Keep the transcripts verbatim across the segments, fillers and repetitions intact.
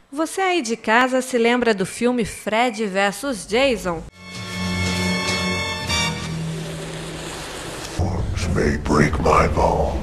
Você aí de casa se lembra do filme Fred versus Jason? May break my bones,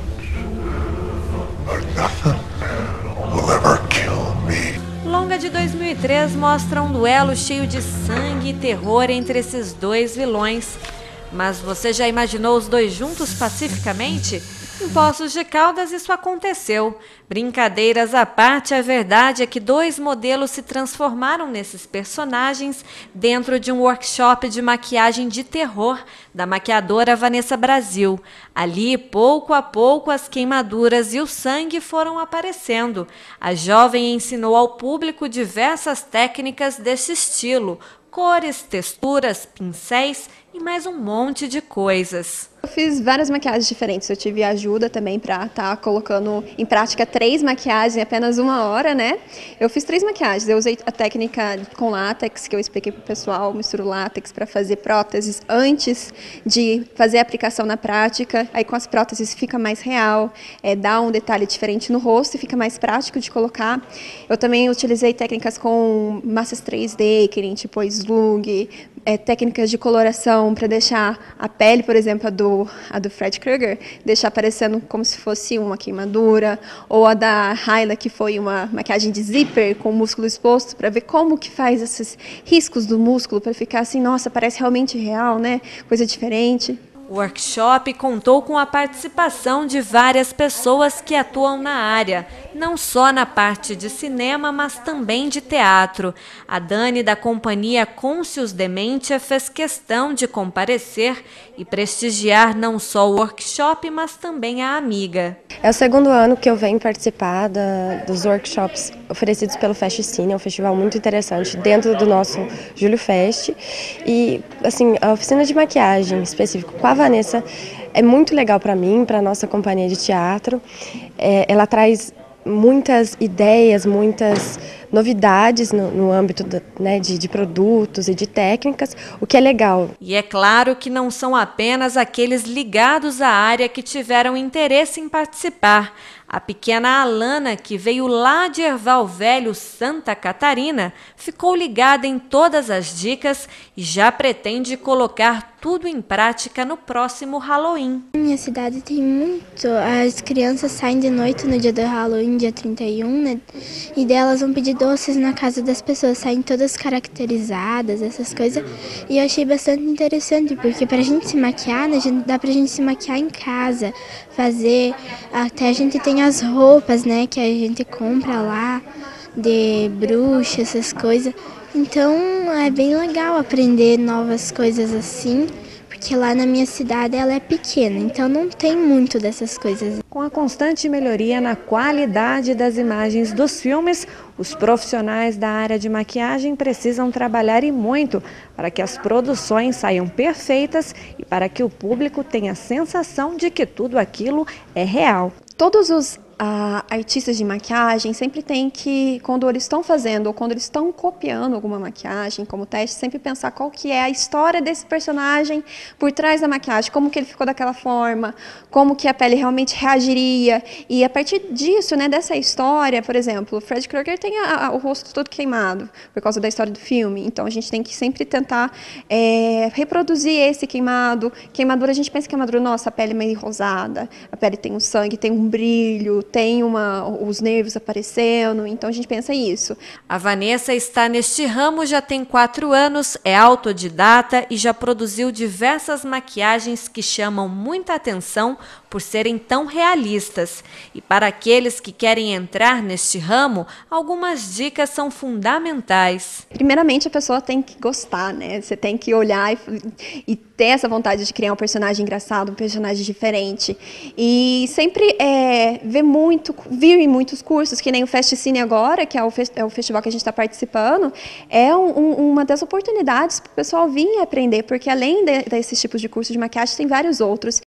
but nothing will ever kill me. Longa de dois mil e três mostra um duelo cheio de sangue e terror entre esses dois vilões. Mas você já imaginou os dois juntos pacificamente? Em Poços de Caldas isso aconteceu. Brincadeiras à parte, a verdade é que dois modelos se transformaram nesses personagens dentro de um workshop de maquiagem de terror da maquiadora Vanessa Brasil. Ali, pouco a pouco, as queimaduras e o sangue foram aparecendo. A jovem ensinou ao público diversas técnicas desse estilo, cores, texturas, pincéis e mais um monte de coisas. Eu fiz várias maquiagens diferentes, eu tive ajuda também para estar tá colocando em prática três maquiagens em apenas uma hora, né? Eu fiz três maquiagens, eu usei a técnica com látex, que eu expliquei para o pessoal, misturo látex para fazer próteses antes de fazer a aplicação na prática, aí com as próteses fica mais real, é, dá um detalhe diferente no rosto e fica mais prático de colocar. Eu também utilizei técnicas com massas três D, que nem tipo slug, é, técnicas de coloração para deixar a pele, por exemplo, a do a do Fred Krueger, deixar parecendo como se fosse uma queimadura, ou a da Hyla, que foi uma maquiagem de zíper com o músculo exposto, para ver como que faz esses riscos do músculo, para ficar assim, nossa, parece realmente real, né? Coisa diferente. O workshop contou com a participação de várias pessoas que atuam na área, não só na parte de cinema, mas também de teatro. A Dani, da companhia Cônscios Dementia, fez questão de comparecer e prestigiar não só o workshop, mas também a amiga. É o segundo ano que eu venho participar da, dos workshops oferecidos pelo Fest Cine, é um festival muito interessante dentro do nosso Julho Fest. E assim, a oficina de maquiagem específica com a Vanessa é muito legal para mim, para a nossa companhia de teatro. É, ela traz muitas ideias, muitas novidades no, no âmbito da, né, de, de produtos e de técnicas, o que é legal. E é claro que não são apenas aqueles ligados à área que tiveram interesse em participar. A pequena Alana, que veio lá de Erval Velho, Santa Catarina, ficou ligada em todas as dicas e já pretende colocar tudo em prática no próximo Halloween. Minha cidade tem muito. As crianças saem de noite no dia do Halloween, dia trinta e um, né? E delas vão pedir doces na casa das pessoas, saem todas caracterizadas, essas coisas. E eu achei bastante interessante, porque pra gente se maquiar, né, dá pra gente se maquiar em casa, fazer, até a gente tem as roupas, né, que a gente compra lá, de bruxa, essas coisas. Então é bem legal aprender novas coisas assim, porque lá na minha cidade ela é pequena, então não tem muito dessas coisas. Com a constante melhoria na qualidade das imagens dos filmes, os profissionais da área de maquiagem precisam trabalhar e muito para que as produções saiam perfeitas e para que o público tenha a sensação de que tudo aquilo é real. Todos os Uh, artistas de maquiagem sempre tem que, quando eles estão fazendo ou quando eles estão copiando alguma maquiagem como teste, sempre pensar qual que é a história desse personagem por trás da maquiagem, como que ele ficou daquela forma, como que a pele realmente reagiria, e a partir disso, né, dessa história, por exemplo, o Fred Krueger tem a, a, o rosto todo queimado por causa da história do filme, então a gente tem que sempre tentar é, reproduzir esse queimado. Queimadura, a gente pensa que queimadura, nossa, a pele é meio rosada, a pele tem um sangue, tem um brilho, tem uma, os nervos aparecendo, então a gente pensa isso. A Vanessa está neste ramo já tem quatro anos, é autodidata e já produziu diversas maquiagens que chamam muita atenção por serem tão realistas. E para aqueles que querem entrar neste ramo, algumas dicas são fundamentais. Primeiramente, a pessoa tem que gostar, né? Você tem que olhar e, e ter essa vontade de criar um personagem engraçado, um personagem diferente. E sempre é, ver muito, vir em muitos cursos, que nem o Fest Cine agora, que é o, é o festival que a gente está participando, é um, um, uma das oportunidades para o pessoal vir aprender, porque além de, desses tipos de cursos de maquiagem, tem vários outros.